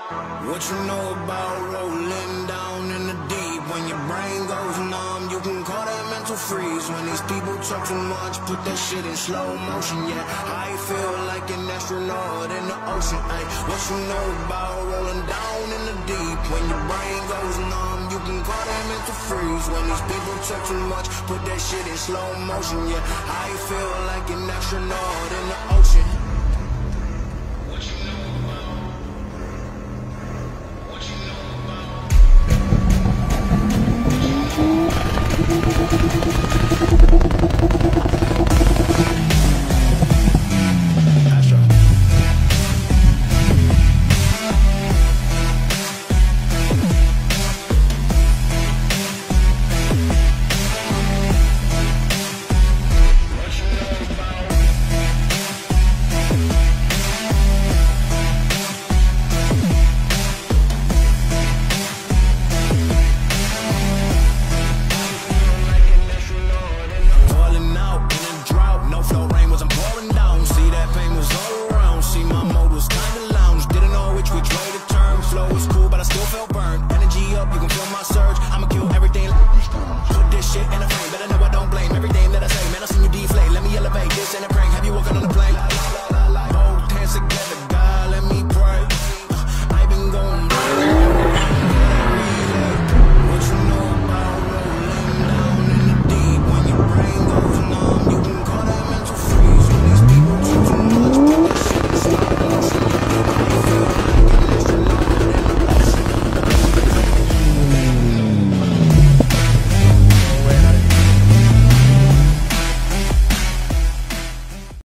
What you know about rolling down in the deep? When your brain goes numb, you can call that mental freeze. When these people talk too much, put that shit in slow motion, yeah. I feel like an astronaut in the ocean, ay. What you know about rolling down in the deep? When your brain goes numb, you can call that mental freeze. When these people talk too much, put that shit in slow motion, yeah. I feel like an astronaut in the ocean.